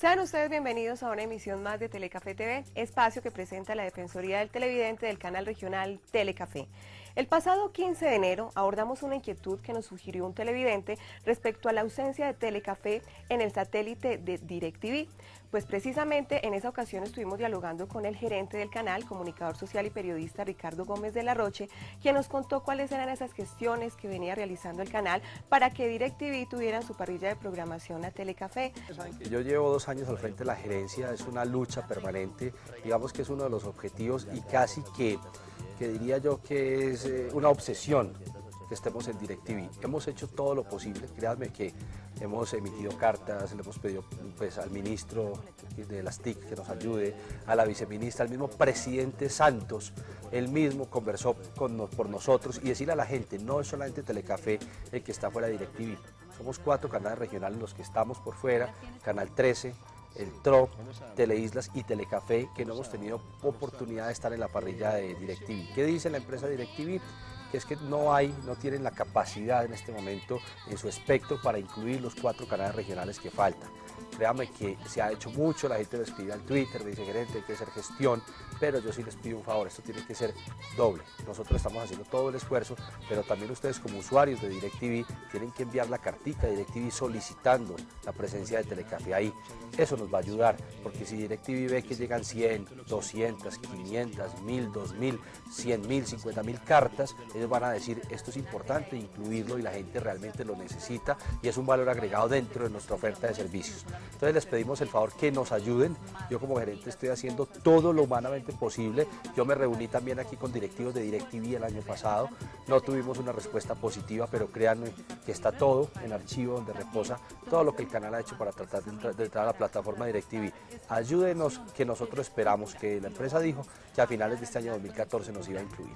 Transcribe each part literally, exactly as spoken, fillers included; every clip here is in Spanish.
Sean ustedes bienvenidos a una emisión más de Telecafé T V, espacio que presenta la Defensoría del Televidente del canal regional Telecafé. El pasado quince de enero abordamos una inquietud que nos sugirió un televidente respecto a la ausencia de Telecafé en el satélite de DirecTV. Pues precisamente en esa ocasión estuvimos dialogando con el gerente del canal, comunicador social y periodista Ricardo Gómez de la Roche, quien nos contó cuáles eran esas gestiones que venía realizando el canal para que DirecTV tuviera en su parrilla de programación a Telecafé. Yo llevo dos años al frente de la gerencia, es una lucha permanente, digamos que es uno de los objetivos y casi que, que diría yo que es eh, una obsesión que estemos en DirecTV. Hemos hecho todo lo posible, créanme que hemos emitido cartas, le hemos pedido pues, al ministro de las T I C que nos ayude, a la viceministra, al mismo presidente Santos, él mismo conversó con nos, por nosotros y decirle a la gente, no es solamente Telecafé el que está fuera de DirecTV, somos cuatro canales regionales los que estamos por fuera, Canal trece, el T R O, Teleislas y Telecafé, que no hemos tenido oportunidad de estar en la parrilla de DirecTV. ¿Qué dice la empresa DirecTV? Que es que no hay, no tienen la capacidad en este momento en su espectro para incluir los cuatro canales regionales que faltan. Créame que se ha hecho mucho, la gente me escribe al Twitter, me dice gerente, hay que hacer gestión, pero yo sí les pido un favor, esto tiene que ser doble. Nosotros estamos haciendo todo el esfuerzo, pero también ustedes como usuarios de DirecTV tienen que enviar la cartica de DirecTV solicitando la presencia de Telecafé ahí. Eso nos va a ayudar, porque si DirecTV ve que llegan cien, doscientas, quinientas, mil, dos mil, cien mil, cincuenta mil cartas, ellos van a decir esto es importante incluirlo y la gente realmente lo necesita y es un valor agregado dentro de nuestra oferta de servicios. Entonces les pedimos el favor que nos ayuden. Yo como gerente estoy haciendo todo lo humanamente posible. Yo me reuní también aquí con directivos de DirecTV el año pasado. No tuvimos una respuesta positiva, pero créanme que está todo en archivo donde reposa todo lo que el canal ha hecho para tratar de entrar, de entrar a la plataforma DirecTV. Ayúdenos, que nosotros esperamos, que la empresa dijo que a finales de este año dos mil catorce nos iba a incluir.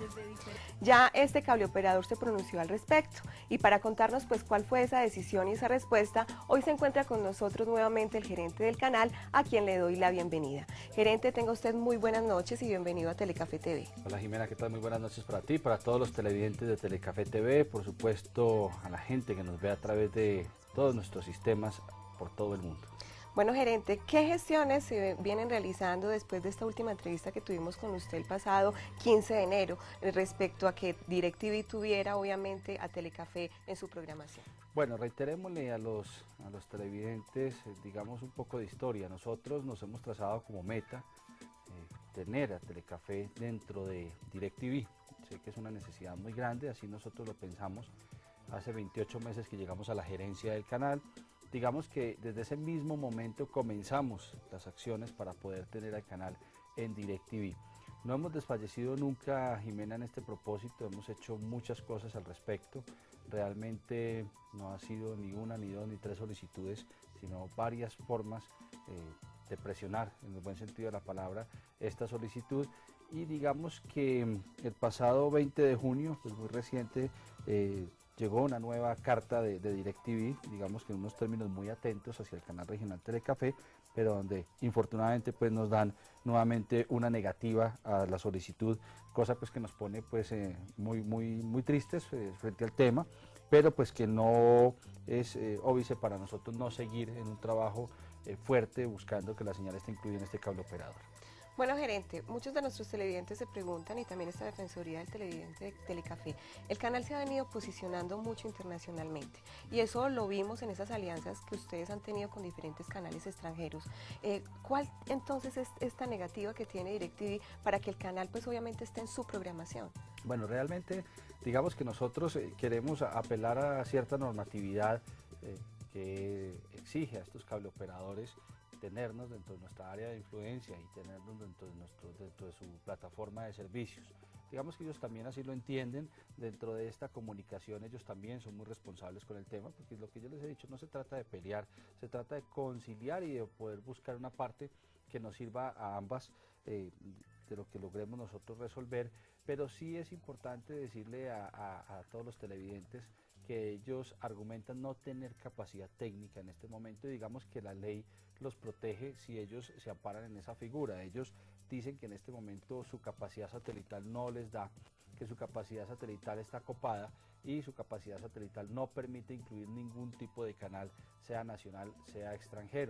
Ya este cable operador se pronunció al respecto y para contarnos pues cuál fue esa decisión y esa respuesta, hoy se encuentra con nosotros nuevamente el gerente del canal, a quien le doy la bienvenida. Gerente, tenga usted muy buenas noches y bienvenido a Telecafé T V. Hola Jimena, ¿qué tal? Muy buenas noches para ti, para todos los televidentes de Telecafé T V, por supuesto a la gente que nos ve a través de todos nuestros sistemas por todo el mundo. Bueno, gerente, ¿qué gestiones se vienen realizando después de esta última entrevista que tuvimos con usted el pasado quince de enero respecto a que DirecTV tuviera obviamente a Telecafé en su programación? Bueno, reiterémosle a los, a los televidentes, eh, digamos un poco de historia. Nosotros nos hemos trazado como meta eh, tener a Telecafé dentro de DirecTV. Sé que es una necesidad muy grande, así nosotros lo pensamos hace veintiocho meses que llegamos a la gerencia del canal. Digamos que desde ese mismo momento comenzamos las acciones para poder tener al canal en DirecTV. No hemos desfallecido nunca, Jimena, en este propósito, hemos hecho muchas cosas al respecto. Realmente no ha sido ni una, ni dos, ni tres solicitudes, sino varias formas eh, de presionar, en el buen sentido de la palabra, esta solicitud. Y digamos que el pasado veinte de junio, pues muy reciente, eh, llegó una nueva carta de, de DirecTV, digamos que en unos términos muy atentos hacia el canal regional Telecafé, pero donde infortunadamente pues nos dan nuevamente una negativa a la solicitud, cosa pues que nos pone pues eh, muy, muy, muy tristes eh, frente al tema, pero pues que no es eh, óbice para nosotros no seguir en un trabajo eh, fuerte buscando que la señal esté incluida en este cable operador. Bueno, gerente, muchos de nuestros televidentes se preguntan, y también esta Defensoría del Televidente de Telecafé, el canal se ha venido posicionando mucho internacionalmente, y eso lo vimos en esas alianzas que ustedes han tenido con diferentes canales extranjeros. Eh, ¿Cuál entonces es esta negativa que tiene DirecTV para que el canal pues obviamente esté en su programación? Bueno, realmente digamos que nosotros eh, queremos apelar a cierta normatividad eh, que exige a estos cableoperadores tenernos dentro de nuestra área de influencia y tenernos dentro de, nuestro, dentro de su plataforma de servicios. Digamos que ellos también así lo entienden, dentro de esta comunicación ellos también son muy responsables con el tema, porque lo que yo les he dicho no se trata de pelear, se trata de conciliar y de poder buscar una parte que nos sirva a ambas, eh, de lo que logremos nosotros resolver, pero sí es importante decirle a, a, a todos los televidentes que ellos argumentan no tener capacidad técnica en este momento y digamos que la ley los protege si ellos se amparan en esa figura. Ellos dicen que en este momento su capacidad satelital no les da, que su capacidad satelital está copada y su capacidad satelital no permite incluir ningún tipo de canal, sea nacional, sea extranjero.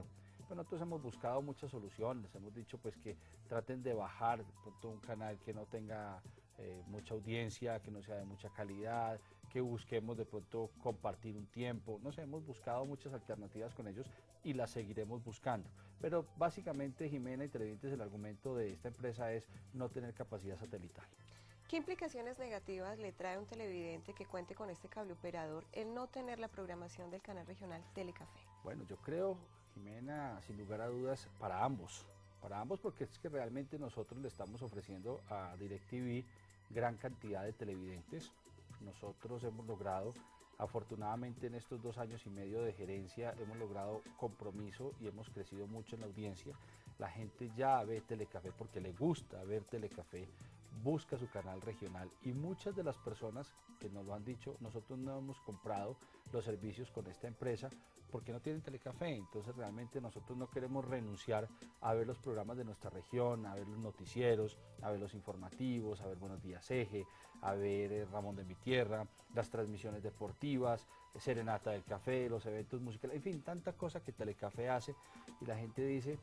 Pues nosotros hemos buscado muchas soluciones, hemos dicho pues que traten de bajar de pronto un canal que no tenga eh, mucha audiencia, que no sea de mucha calidad, que busquemos de pronto compartir un tiempo, no sé, hemos buscado muchas alternativas con ellos y las seguiremos buscando. Pero básicamente, Jimena y televidentes, el argumento de esta empresa es no tener capacidad satelital. ¿Qué implicaciones negativas le trae a un televidente que cuente con este cable operador el no tener la programación del canal regional Telecafé? Bueno, yo creo, Jimena, sin lugar a dudas, para ambos. Para ambos, porque es que realmente nosotros le estamos ofreciendo a DirecTV gran cantidad de televidentes. Nosotros hemos logrado, afortunadamente en estos dos años y medio de gerencia, hemos logrado compromiso y hemos crecido mucho en la audiencia. La gente ya ve Telecafé porque le gusta ver Telecafé, busca su canal regional y muchas de las personas que nos lo han dicho, nosotros no hemos comprado los servicios con esta empresa porque no tienen Telecafé. Entonces realmente nosotros no queremos renunciar a ver los programas de nuestra región, a ver los noticieros, a ver los informativos, a ver Buenos Días Eje, a ver eh, Ramón de mi Tierra, las transmisiones deportivas, eh, Serenata del Café, los eventos musicales, en fin, tanta cosa que Telecafé hace y la gente dice,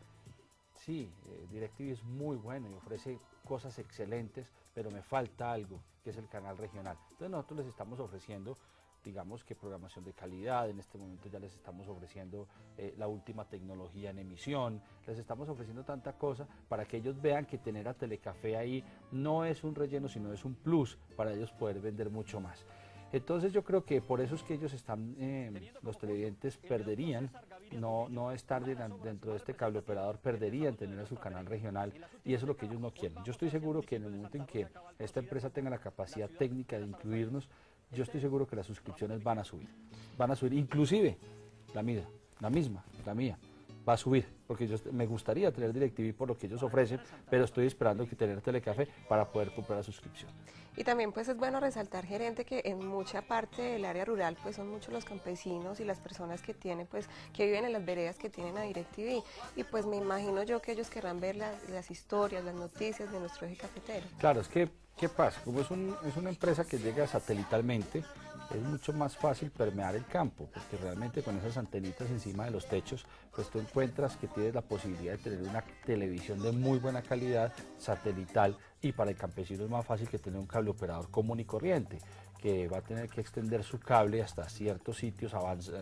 sí, eh, DirecTV es muy bueno y ofrece cosas excelentes, pero me falta algo, que es el canal regional. Entonces nosotros les estamos ofreciendo, digamos que programación de calidad, en este momento ya les estamos ofreciendo eh, la última tecnología en emisión, les estamos ofreciendo tanta cosa para que ellos vean que tener a Telecafé ahí no es un relleno, sino es un plus para ellos poder vender mucho más. Entonces yo creo que por eso es que ellos están, eh, los televidentes perderían, no, no estar dentro de este cable operador, perderían tener a su canal regional y eso es lo que ellos no quieren. Yo estoy seguro que en el momento en que esta empresa tenga la capacidad técnica de incluirnos, yo estoy seguro que las suscripciones van a subir, van a subir, inclusive la mía, la misma, la mía. Va a subir, porque yo me gustaría tener DirecTV por lo que ellos ofrecen, pero estoy esperando que tener Telecafé para poder comprar la suscripción. Y también pues es bueno resaltar, gerente, que en mucha parte del área rural pues son muchos los campesinos y las personas que tienen pues que viven en las veredas que tienen a DirecTV y pues me imagino yo que ellos querrán ver las, las historias, las noticias de nuestro eje cafetero. Claro, es que, ¿qué pasa? Como es, un, es una empresa que llega satelitalmente, es mucho más fácil permear el campo, porque realmente con esas antenitas encima de los techos, pues tú encuentras que tienes la posibilidad de tener una televisión de muy buena calidad, satelital, y para el campesino es más fácil que tener un cable operador común y corriente, que va a tener que extender su cable hasta ciertos sitios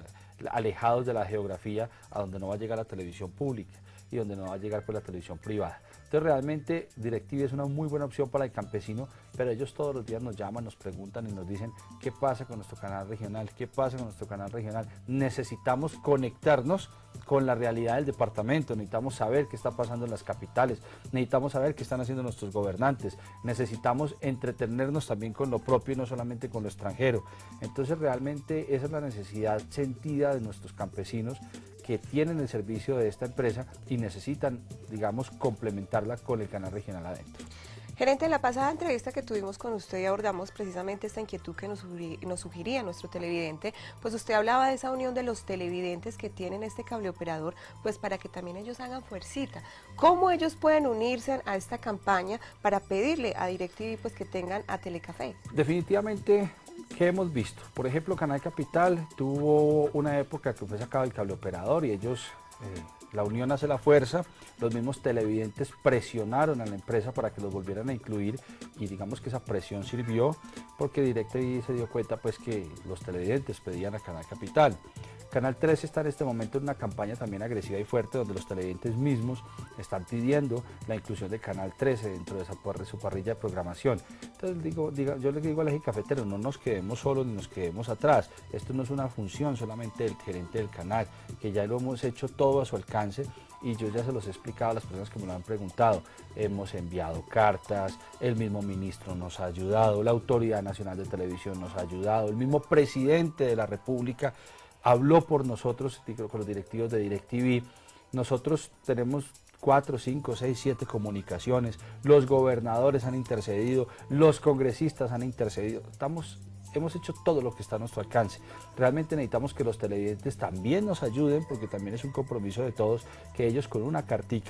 alejados de la geografía, a donde no va a llegar la televisión pública y donde no va a llegar pues la televisión privada. Entonces realmente DirecTV es una muy buena opción para el campesino, pero ellos todos los días nos llaman, nos preguntan y nos dicen qué pasa con nuestro canal regional, qué pasa con nuestro canal regional. Necesitamos conectarnos con la realidad del departamento, necesitamos saber qué está pasando en las capitales, necesitamos saber qué están haciendo nuestros gobernantes, necesitamos entretenernos también con lo propio y no solamente con lo extranjero. Entonces realmente esa es la necesidad sentida de nuestros campesinos que tienen el servicio de esta empresa y necesitan, digamos, complementarla con el canal regional adentro. Gerente, en la pasada entrevista que tuvimos con usted abordamos precisamente esta inquietud que nos, nos sugería nuestro televidente, pues usted hablaba de esa unión de los televidentes que tienen este cable operador, pues para que también ellos hagan fuercita. ¿Cómo ellos pueden unirse a esta campaña para pedirle a DirecTV pues que tengan a Telecafé? Definitivamente, ¿qué hemos visto? Por ejemplo, Canal Capital tuvo una época que fue sacado el cable operador y ellos... Eh, la unión hace la fuerza, los mismos televidentes presionaron a la empresa para que los volvieran a incluir y digamos que esa presión sirvió porque DirecTV se dio cuenta pues que los televidentes pedían a Canal Capital. Canal tres está en este momento en una campaña también agresiva y fuerte donde los televidentes mismos están pidiendo la inclusión de Canal trece dentro de esa, su parrilla de programación. Entonces digo, digo, yo le digo al eje cafetero, no nos quedemos solos ni nos quedemos atrás. Esto no es una función solamente del gerente del canal, que ya lo hemos hecho todo a su alcance y yo ya se los he explicado a las personas que me lo han preguntado. Hemos enviado cartas, el mismo ministro nos ha ayudado, la Autoridad Nacional de Televisión nos ha ayudado, el mismo presidente de la República habló por nosotros con los directivos de DirecTV. Nosotros tenemos cuatro, cinco, seis, siete comunicaciones, los gobernadores han intercedido, los congresistas han intercedido, estamos, hemos hecho todo lo que está a nuestro alcance. Realmente necesitamos que los televidentes también nos ayuden, porque también es un compromiso de todos, que ellos con una cartica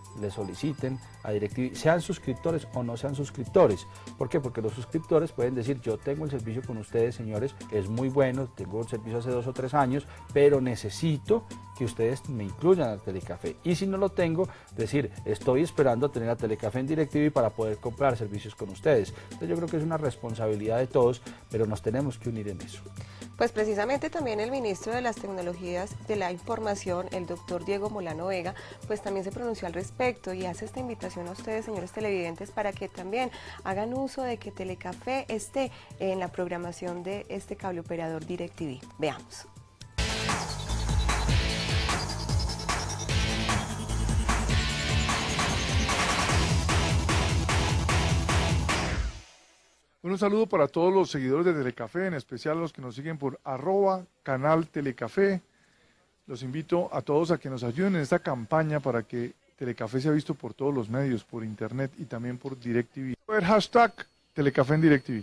le soliciten a DirecTV, sean suscriptores o no sean suscriptores. ¿Por qué? Porque los suscriptores pueden decir, yo tengo el servicio con ustedes, señores, es muy bueno, tengo el servicio hace dos o tres años, pero necesito que ustedes me incluyan al Telecafé. Y si no lo tengo, decir, estoy esperando a tener a Telecafé en DirecTV para poder comprar servicios con ustedes. Entonces yo creo que es una responsabilidad de todos, pero nos tenemos que unir en eso. Pues precisamente también el ministro de las Tecnologías de la Información, el doctor Diego Molano Vega, pues también se pronunció al respecto y hace esta invitación a ustedes, señores televidentes, para que también hagan uso de que Telecafé esté en la programación de este cable operador DirecTV. Veamos. Un saludo para todos los seguidores de Telecafé, en especial a los que nos siguen por arroba canal Telecafé. Los invito a todos a que nos ayuden en esta campaña para que Telecafé sea visto por todos los medios, por internet y también por DirecTV. El hashtag Telecafé en DirecTV.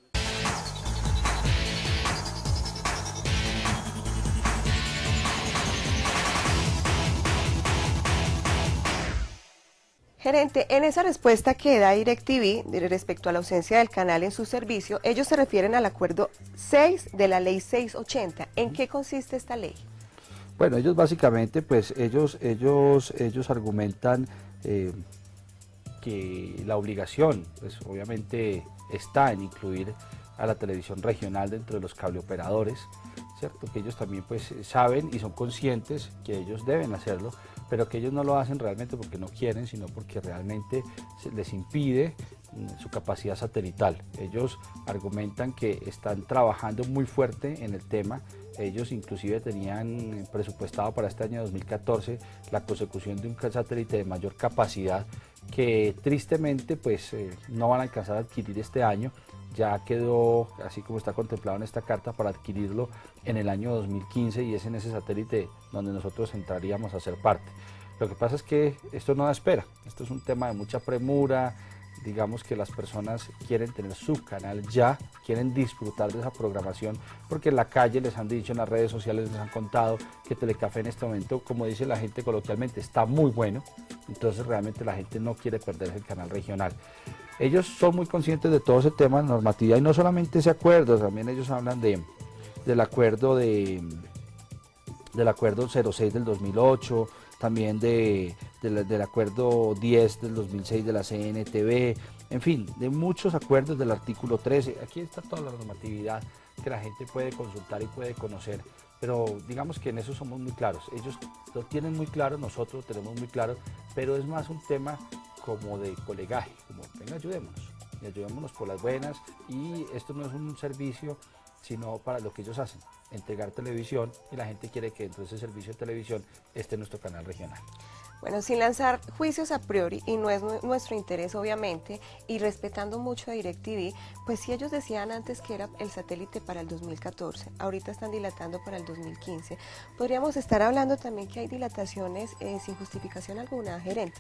Gerente, en esa respuesta que da DirecTV respecto a la ausencia del canal en su servicio, ellos se refieren al acuerdo seis de la ley seiscientos ochenta. ¿En qué consiste esta ley? Bueno, ellos básicamente, pues ellos, ellos, ellos argumentan eh, que la obligación, pues obviamente está en incluir a la televisión regional dentro de los cableoperadores, ¿cierto? Que ellos también pues saben y son conscientes que ellos deben hacerlo, pero que ellos no lo hacen realmente porque no quieren, sino porque realmente se les impide su capacidad satelital. Ellos argumentan que están trabajando muy fuerte en el tema. Ellos inclusive tenían presupuestado para este año dos mil catorce la consecución de un satélite de mayor capacidad que tristemente pues eh, no van a alcanzar a adquirir este año. Ya quedó, así como está contemplado en esta carta, para adquirirlo en el año dos mil quince y es en ese satélite donde nosotros entraríamos a ser parte. Lo que pasa es que esto no da espera, esto es un tema de mucha premura, digamos que las personas quieren tener su canal ya, quieren disfrutar de esa programación, porque en la calle les han dicho, en las redes sociales les han contado que Telecafé en este momento, como dice la gente coloquialmente, está muy bueno, entonces realmente la gente no quiere perderse el canal regional. Ellos son muy conscientes de todo ese tema de normatividad y no solamente ese acuerdo, también ellos hablan de, del acuerdo de, del acuerdo cero seis del dos mil ocho, también de, de la, del acuerdo diez del dos mil seis de la C N T V, en fin, de muchos acuerdos del artículo trece. Aquí está toda la normatividad que la gente puede consultar y puede conocer, pero digamos que en eso somos muy claros. Ellos lo tienen muy claro, nosotros lo tenemos muy claro, pero es más un tema como de colegaje, como venga, ayudémonos, y ayudémonos por las buenas, y esto no es un servicio sino para lo que ellos hacen, entregar televisión, y la gente quiere que dentro de ese servicio de televisión esté nuestro canal regional. Bueno, sin lanzar juicios a priori, y no es nuestro interés obviamente, y respetando mucho a DirecTV, pues si ellos decían antes que era el satélite para el dos mil catorce, ahorita están dilatando para el dos mil quince, podríamos estar hablando también que hay dilataciones eh, sin justificación alguna, gerente.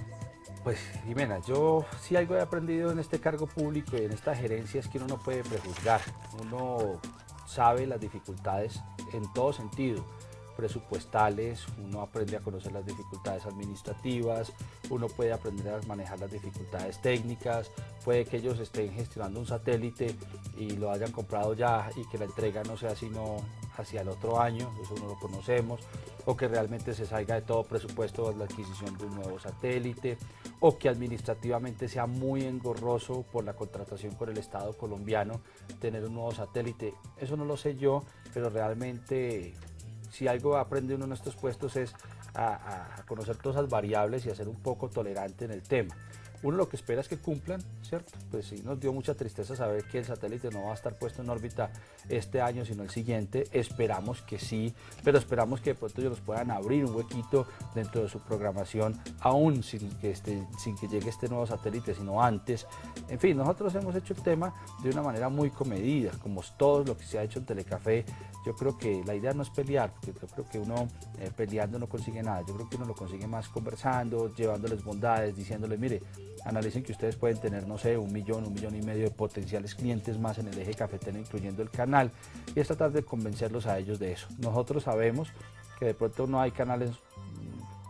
Pues Jimena, yo sí algo he aprendido en este cargo público y en esta gerencia es que uno no puede prejuzgar, uno sabe las dificultades en todo sentido, presupuestales, uno aprende a conocer las dificultades administrativas, uno puede aprender a manejar las dificultades técnicas, puede que ellos estén gestionando un satélite y lo hayan comprado ya y que la entrega no sea sino hacia el otro año, eso no lo conocemos, o que realmente se salga de todo presupuesto la adquisición de un nuevo satélite, o que administrativamente sea muy engorroso por la contratación con el Estado colombiano tener un nuevo satélite. Eso no lo sé yo, pero realmente si algo aprende uno en estos puestos es a, a conocer todas esas variables y a ser un poco tolerante en el tema. Uno lo que espera es que cumplan, ¿cierto? Pues sí, nos dio mucha tristeza saber que el satélite no va a estar puesto en órbita este año, sino el siguiente. Esperamos que sí, pero esperamos que de pronto ellos nos puedan abrir un huequito dentro de su programación, aún sin que, este, sin que llegue este nuevo satélite, sino antes. En fin, nosotros hemos hecho el tema de una manera muy comedida, como todo lo que se ha hecho en Telecafé. Yo creo que la idea no es pelear, porque yo creo que uno eh, peleando no consigue nada. Yo creo que uno lo consigue más conversando, llevándoles bondades, diciéndoles, mire, analicen que ustedes pueden tener, no sé, un millón, un millón y medio de potenciales clientes más en el eje cafetero, incluyendo el canal, y es tratar de convencerlos a ellos de eso. Nosotros sabemos que de pronto no hay canales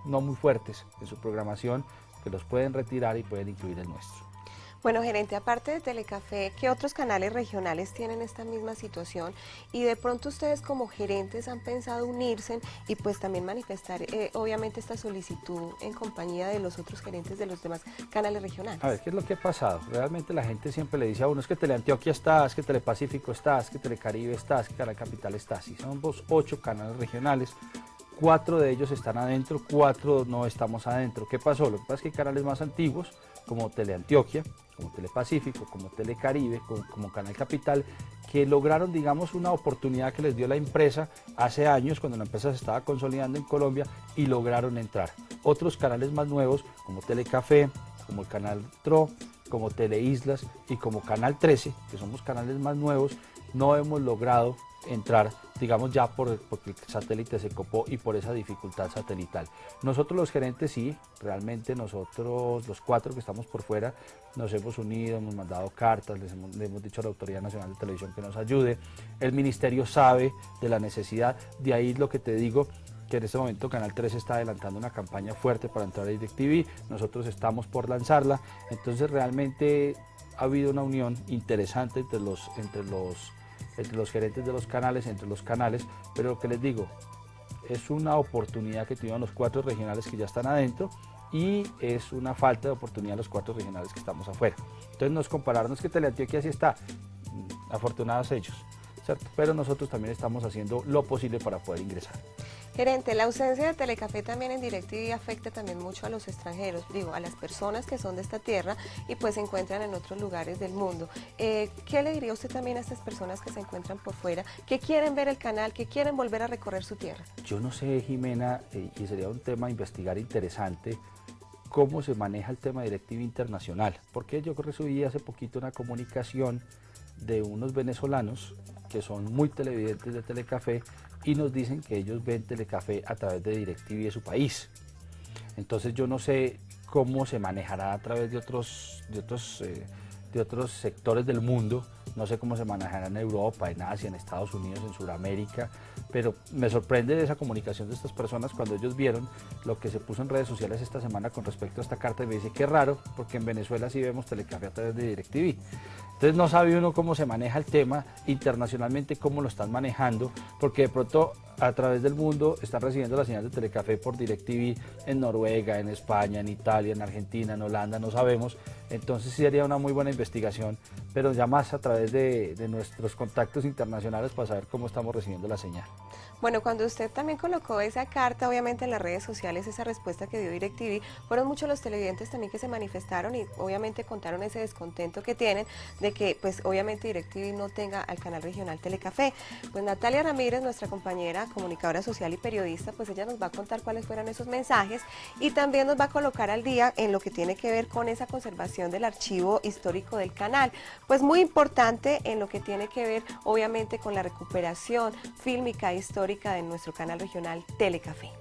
no muy fuertes en su programación, que los pueden retirar y pueden incluir el nuestro. Bueno, gerente, aparte de Telecafé, ¿qué otros canales regionales tienen esta misma situación? Y de pronto ustedes como gerentes han pensado unirse y pues también manifestar eh, obviamente esta solicitud en compañía de los otros gerentes de los demás canales regionales. A ver, ¿qué es lo que ha pasado? Realmente la gente siempre le dice a uno, es que Teleantioquia está, es que Telepacífico está, es que Telecaribe está, es que Canal Capital está. Sí, somos ocho canales regionales. Cuatro de ellos están adentro, cuatro no estamos adentro. ¿Qué pasó? Lo que pasa es que hay canales más antiguos, como Teleantioquia, como Telepacífico, como Telecaribe, como, como Canal Capital, que lograron, digamos, una oportunidad que les dio la empresa hace años, cuando la empresa se estaba consolidando en Colombia, y lograron entrar. Otros canales más nuevos, como Telecafé, como el Canal Tro, como Teleislas y como Canal trece, que somos canales más nuevos, no hemos logrado entrar, digamos, ya por, porque el satélite se copó y por esa dificultad satelital. Nosotros los gerentes sí, realmente nosotros los cuatro que estamos por fuera nos hemos unido, hemos mandado cartas, les hemos, le hemos dicho a la Autoridad Nacional de Televisión que nos ayude, el ministerio sabe de la necesidad, de ahí lo que te digo, que en este momento Canal trece está adelantando una campaña fuerte para entrar a DirecTV, nosotros estamos por lanzarla, entonces realmente ha habido una unión interesante entre los, entre los entre los gerentes de los canales, entre los canales, pero lo que les digo, es una oportunidad que tuvieron los cuatro regionales que ya están adentro y es una falta de oportunidad de los cuatro regionales que estamos afuera. Entonces nos compararnos que Teleantioquia sí está, afortunados ellos, ¿cierto? Pero nosotros también estamos haciendo lo posible para poder ingresar. Gerente, la ausencia de Telecafé también en DirecTV afecta también mucho a los extranjeros, digo, a las personas que son de esta tierra y pues se encuentran en otros lugares del mundo. Eh, ¿Qué le diría usted también a estas personas que se encuentran por fuera, que quieren ver el canal, que quieren volver a recorrer su tierra? Yo no sé, Jimena, eh, y sería un tema a investigar interesante, cómo se maneja el tema de DirecTV internacional, porque yo recibí hace poquito una comunicación de unos venezolanos que son muy televidentes de Telecafé y nos dicen que ellos ven Telecafé a través de DirecTV de su país. Entonces yo no sé cómo se manejará a través de otros, de otros, eh, de otros sectores del mundo, no sé cómo se manejará en Europa, en Asia, en Estados Unidos, en Sudamérica, pero me sorprende esa comunicación de estas personas cuando ellos vieron lo que se puso en redes sociales esta semana con respecto a esta carta y me dice, qué raro, porque en Venezuela sí vemos Telecafé a través de DirecTV. Entonces no sabe uno cómo se maneja el tema internacionalmente, cómo lo están manejando, porque de pronto a través del mundo están recibiendo la señal de Telecafé por DirecTV en Noruega, en España, en Italia, en Argentina, en Holanda, no sabemos. Entonces sí sería una muy buena investigación, pero ya más a través de, de nuestros contactos internacionales para saber cómo estamos recibiendo la señal. Bueno, cuando usted también colocó esa carta, obviamente en las redes sociales, esa respuesta que dio DirecTV, fueron muchos los televidentes también que se manifestaron y obviamente contaron ese descontento que tienen de que, pues, obviamente DirecTV no tenga al canal regional Telecafé. Pues Natalia Ramírez, nuestra compañera, comunicadora social y periodista, pues ella nos va a contar cuáles fueron esos mensajes y también nos va a colocar al día en lo que tiene que ver con esa conservación del archivo histórico del canal. Pues muy importante en lo que tiene que ver, obviamente, con la recuperación fílmica e histórica de nuestro canal regional Telecafé.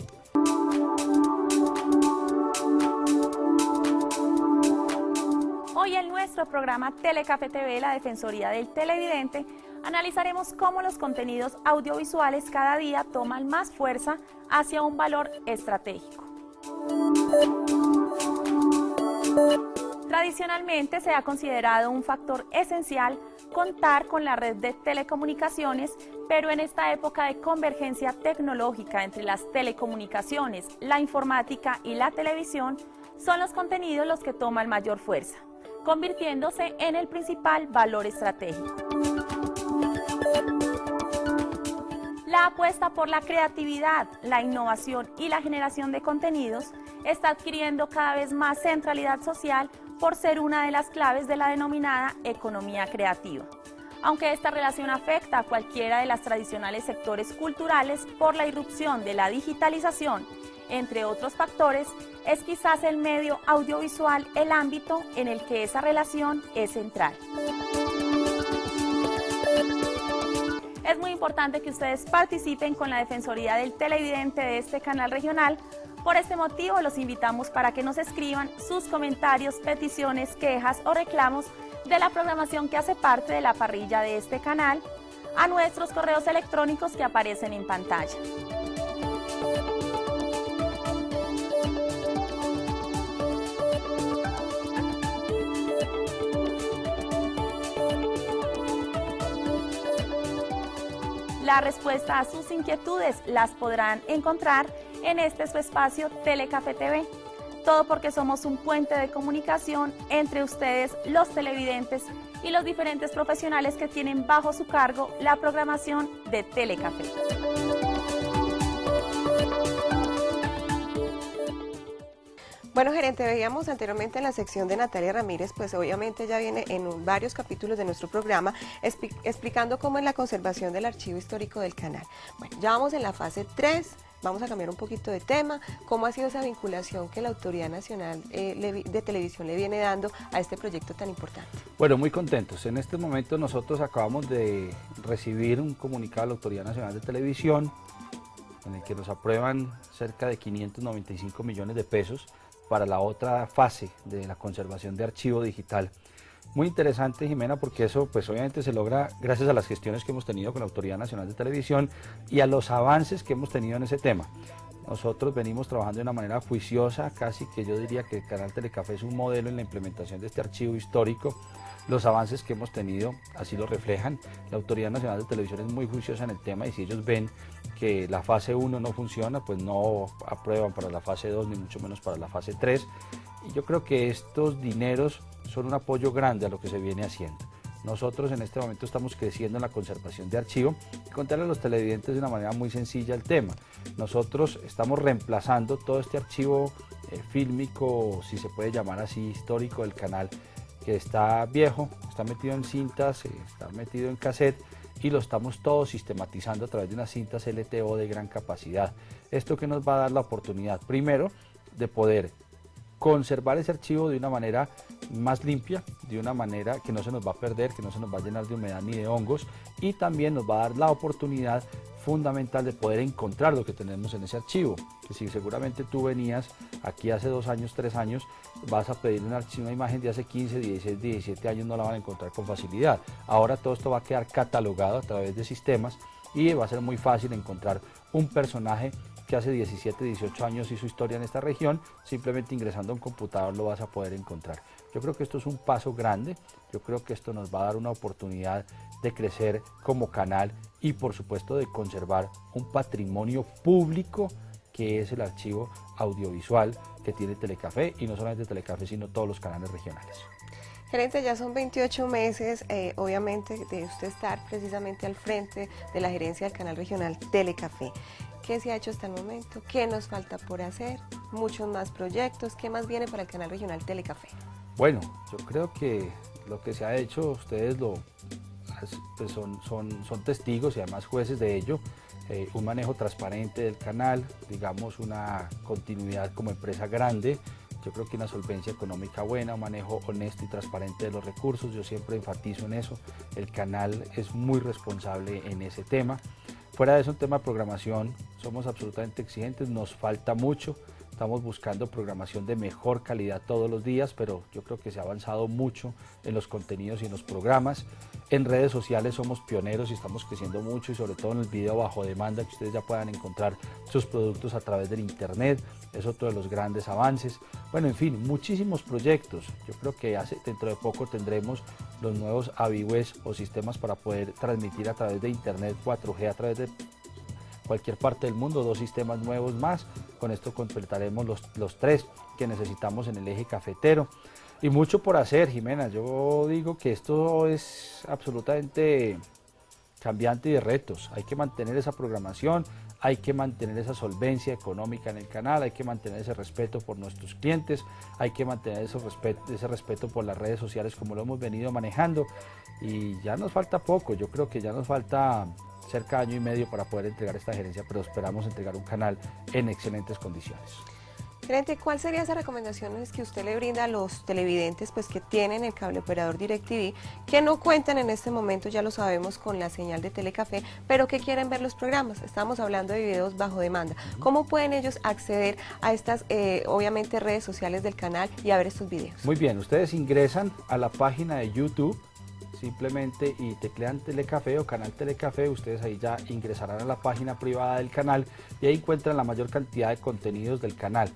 Hoy en nuestro programa Telecafé T V, la Defensoría del Televidente, analizaremos cómo los contenidos audiovisuales cada día toman más fuerza hacia un valor estratégico. Tradicionalmente se ha considerado un factor esencial contar con la red de telecomunicaciones, pero en esta época de convergencia tecnológica entre las telecomunicaciones, la informática y la televisión, son los contenidos los que toman mayor fuerza, convirtiéndose en el principal valor estratégico. La apuesta por la creatividad, la innovación y la generación de contenidos está adquiriendo cada vez más centralidad social por ser una de las claves de la denominada economía creativa. Aunque esta relación afecta a cualquiera de los tradicionales sectores culturales por la irrupción de la digitalización, entre otros factores, es quizás el medio audiovisual el ámbito en el que esa relación es central. Es muy importante que ustedes participen con la Defensoría del Televidente de este canal regional. Por este motivo los invitamos para que nos escriban sus comentarios, peticiones, quejas o reclamos de la programación que hace parte de la parrilla de este canal a nuestros correos electrónicos que aparecen en pantalla. La respuesta a sus inquietudes las podrán encontrar en este su espacio Telecafé T V. Todo porque somos un puente de comunicación entre ustedes, los televidentes, y los diferentes profesionales que tienen bajo su cargo la programación de Telecafé. Bueno, gerente, veíamos anteriormente en la sección de Natalia Ramírez, pues obviamente ya viene en un, varios capítulos de nuestro programa expli explicando cómo es la conservación del archivo histórico del canal. Bueno, ya vamos en la fase tres, vamos a cambiar un poquito de tema. ¿Cómo ha sido esa vinculación que la Autoridad Nacional eh, de Televisión le viene dando a este proyecto tan importante? Bueno, muy contentos. En este momento nosotros acabamos de recibir un comunicado de la Autoridad Nacional de Televisión en el que nos aprueban cerca de quinientos noventa y cinco millones de pesos para la otra fase de la conservación de archivo digital. Muy interesante, Jimena, porque eso pues obviamente se logra gracias a las gestiones que hemos tenido con la Autoridad Nacional de Televisión y a los avances que hemos tenido en ese tema. Nosotros venimos trabajando de una manera juiciosa, casi que yo diría que el canal Telecafé es un modelo en la implementación de este archivo histórico. Los avances que hemos tenido así lo reflejan. La Autoridad Nacional de Televisión es muy juiciosa en el tema y si ellos ven que la fase uno no funciona, pues no aprueban para la fase dos ni mucho menos para la fase tres. Y yo creo que estos dineros son un apoyo grande a lo que se viene haciendo. Nosotros en este momento estamos creciendo en la conservación de archivo y contarle a los televidentes de una manera muy sencilla el tema. Nosotros estamos reemplazando todo este archivo eh, fílmico, si se puede llamar así, histórico del canal, que está viejo, está metido en cintas, está metido en cassette y lo estamos todos sistematizando a través de unas cintas L T O de gran capacidad. Esto que nos va a dar la oportunidad, primero, de poder conservar ese archivo de una manera más limpia, de una manera que no se nos va a perder, que no se nos va a llenar de humedad ni de hongos, y también nos va a dar la oportunidad fundamental de poder encontrar lo que tenemos en ese archivo. Que si seguramente tú venías aquí hace dos años, tres años, vas a pedir un archivo, una imagen de hace quince, dieciséis, diecisiete años, no la van a encontrar con facilidad. Ahora todo esto va a quedar catalogado a través de sistemas y va a ser muy fácil encontrar un personaje que hace diecisiete, dieciocho años hizo historia en esta región, simplemente ingresando a un computador lo vas a poder encontrar. Yo creo que esto es un paso grande, yo creo que esto nos va a dar una oportunidad de crecer como canal y por supuesto de conservar un patrimonio público que es el archivo audiovisual que tiene Telecafé y no solamente Telecafé sino todos los canales regionales. Gerente, ya son veintiocho meses, eh, obviamente, de usted estar precisamente al frente de la gerencia del canal regional Telecafé. ¿Qué se ha hecho hasta el momento? ¿Qué nos falta por hacer? Muchos más proyectos. ¿Qué más viene para el canal regional Telecafé? Bueno, yo creo que lo que se ha hecho, ustedes lo, pues son, son, son testigos y además jueces de ello. Eh, un manejo transparente del canal, digamos una continuidad como empresa grande. Yo creo que una solvencia económica buena, un manejo honesto y transparente de los recursos, yo siempre enfatizo en eso. El canal es muy responsable en ese tema. Fuera de eso, un tema de programación, somos absolutamente exigentes, nos falta mucho, estamos buscando programación de mejor calidad todos los días, pero yo creo que se ha avanzado mucho en los contenidos y en los programas. En redes sociales somos pioneros y estamos creciendo mucho y sobre todo en el video bajo demanda, que ustedes ya puedan encontrar sus productos a través del internet, es otro de los grandes avances. Bueno, en fin, muchísimos proyectos. Yo creo que hace, dentro de poco tendremos los nuevos AVIWES o sistemas para poder transmitir a través de internet cuatro G a través de cualquier parte del mundo, dos sistemas nuevos más. Con esto completaremos los, los tres que necesitamos en el eje cafetero. Y mucho por hacer, Jimena. Yo digo que esto es absolutamente cambiante y de retos. Hay que mantener esa programación, hay que mantener esa solvencia económica en el canal, hay que mantener ese respeto por nuestros clientes, hay que mantener ese respeto, ese respeto por las redes sociales como lo hemos venido manejando. Y ya nos falta poco, yo creo que ya nos falta cerca de año y medio para poder entregar esta gerencia, pero esperamos entregar un canal en excelentes condiciones. Gerente, ¿cuál sería esa recomendaciones que usted le brinda a los televidentes pues, que tienen el cable operador DirecTV, que no cuentan en este momento, ya lo sabemos, con la señal de Telecafé, pero que quieren ver los programas? Estamos hablando de videos bajo demanda. ¿Cómo pueden ellos acceder a estas, eh, obviamente, redes sociales del canal y a ver estos videos? Muy bien, ustedes ingresan a la página de YouTube, simplemente y teclean Telecafé o canal Telecafé, ustedes ahí ya ingresarán a la página privada del canal y ahí encuentran la mayor cantidad de contenidos del canal.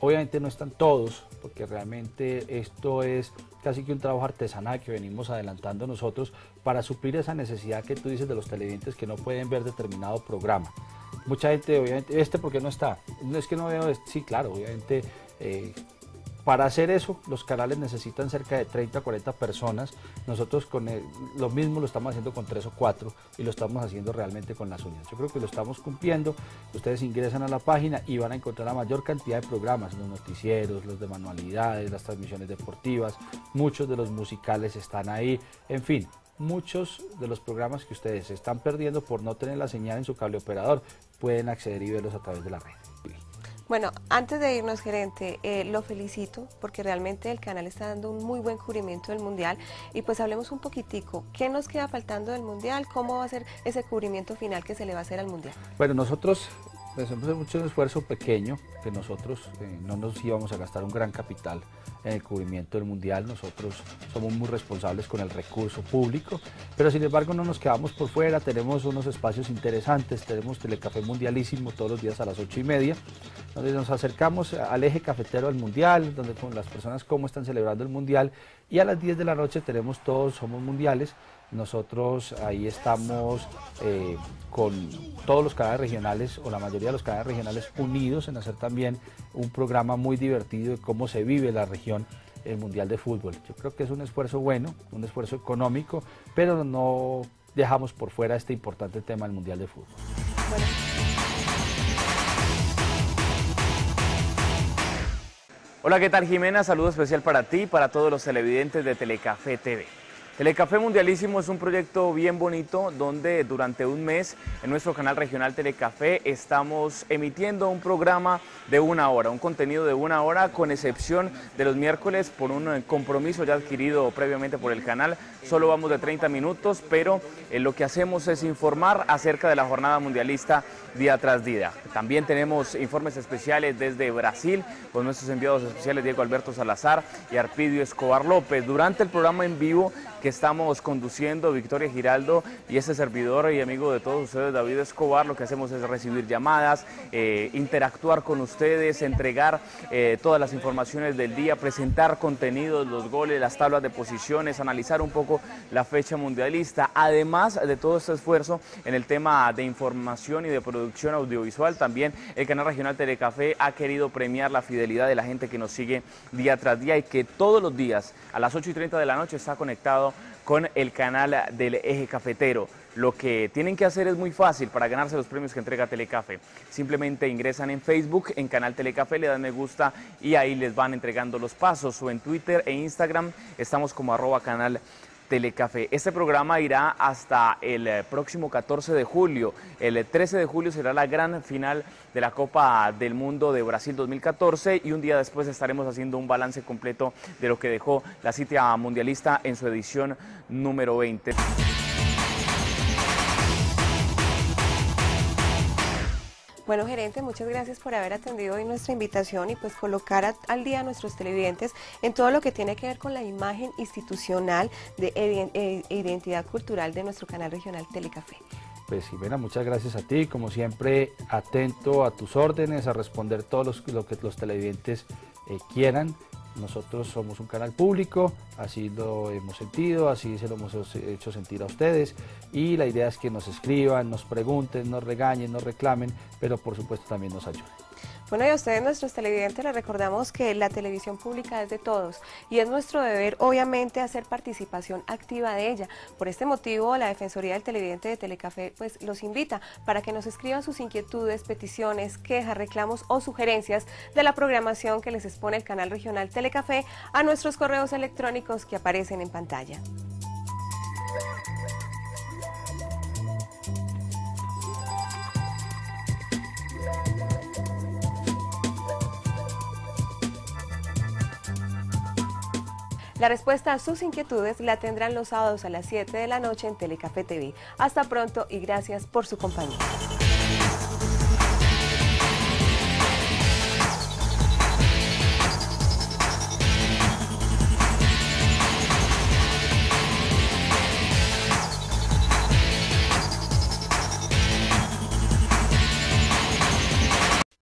Obviamente no están todos, porque realmente esto es casi que un trabajo artesanal que venimos adelantando nosotros para suplir esa necesidad que tú dices de los televidentes que no pueden ver determinado programa. Mucha gente, obviamente, ¿este por qué no está? No es que no veo, sí, claro, obviamente, eh, para hacer eso los canales necesitan cerca de treinta a cuarenta personas. Nosotros con el, lo mismo lo estamos haciendo con tres o cuatro y lo estamos haciendo realmente con las uñas. Yo creo que lo estamos cumpliendo. Ustedes ingresan a la página y van a encontrar la mayor cantidad de programas, los noticieros, los de manualidades, las transmisiones deportivas, muchos de los musicales están ahí, en fin. Muchos de los programas que ustedes se están perdiendo por no tener la señal en su cable operador pueden acceder y verlos a través de la red. Bueno, antes de irnos, gerente, eh, lo felicito porque realmente el canal está dando un muy buen cubrimiento del Mundial y pues hablemos un poquitico, ¿qué nos queda faltando del Mundial? ¿Cómo va a ser ese cubrimiento final que se le va a hacer al Mundial? Bueno, nosotros hacemos mucho un esfuerzo pequeño, que nosotros eh, no nos íbamos a gastar un gran capital en el cubrimiento del Mundial. Nosotros somos muy responsables con el recurso público, pero sin embargo no nos quedamos por fuera, tenemos unos espacios interesantes, tenemos Telecafé Mundialísimo todos los días a las ocho y media, donde nos acercamos al eje cafetero del Mundial, donde con las personas cómo están celebrando el Mundial, y a las diez de la noche tenemos Todos Somos Mundiales. Nosotros ahí estamos eh, con todos los canales regionales o la mayoría de los canales regionales unidos en hacer también un programa muy divertido de cómo se vive la región el Mundial de Fútbol. Yo creo que es un esfuerzo bueno, un esfuerzo económico, pero no dejamos por fuera este importante tema del Mundial de Fútbol. Bueno. Hola, ¿qué tal, Jimena? Saludo especial para ti y para todos los televidentes de Telecafé T V. Telecafé Mundialísimo es un proyecto bien bonito donde durante un mes en nuestro canal regional Telecafé estamos emitiendo un programa de una hora, un contenido de una hora con excepción de los miércoles por un compromiso ya adquirido previamente por el canal. Solo vamos de treinta minutos, pero eh, lo que hacemos es informar acerca de la jornada mundialista día tras día. También tenemos informes especiales desde Brasil con nuestros enviados especiales Diego Alberto Salazar y Arpidio Escobar López. Durante el programa en vivo que estamos conduciendo Victoria Giraldo y este servidor y amigo de todos ustedes, David Escobar, lo que hacemos es recibir llamadas, eh, interactuar con ustedes, entregar eh, todas las informaciones del día, presentar contenidos, los goles, las tablas de posiciones, analizar un poco la fecha mundialista. Además de todo este esfuerzo en el tema de información y de producción audiovisual, también el canal regional Telecafé ha querido premiar la fidelidad de la gente que nos sigue día tras día y que todos los días a las ocho y treinta de la noche está conectado con el canal del eje cafetero. Lo que tienen que hacer es muy fácil para ganarse los premios que entrega Telecafé. Simplemente ingresan en Facebook, en Canal Telecafé, le dan me gusta y ahí les van entregando los pasos. O en Twitter e Instagram estamos como arroba canal Telecafé. Este programa irá hasta el próximo catorce de julio. El trece de julio será la gran final de la Copa del Mundo de Brasil dos mil catorce y un día después estaremos haciendo un balance completo de lo que dejó la cita mundialista en su edición número veinte. Bueno, gerente, muchas gracias por haber atendido hoy nuestra invitación y pues colocar a, al día a nuestros televidentes en todo lo que tiene que ver con la imagen institucional de e identidad cultural de nuestro canal regional Telecafé. Pues Jimena, muchas gracias a ti, como siempre atento a tus órdenes, a responder todo los, lo que los televidentes eh, quieran. Nosotros somos un canal público, así lo hemos sentido, así se lo hemos hecho sentir a ustedes y la idea es que nos escriban, nos pregunten, nos regañen, nos reclamen, pero por supuesto también nos ayuden. Bueno, y a ustedes, nuestros televidentes, les recordamos que la televisión pública es de todos y es nuestro deber, obviamente, hacer participación activa de ella. Por este motivo, la Defensoría del Televidente de Telecafé pues, los invita para que nos escriban sus inquietudes, peticiones, quejas, reclamos o sugerencias de la programación que les expone el canal regional Telecafé a nuestros correos electrónicos que aparecen en pantalla. La respuesta a sus inquietudes la tendrán los sábados a las siete de la noche en Telecafé T V. Hasta pronto y gracias por su compañía.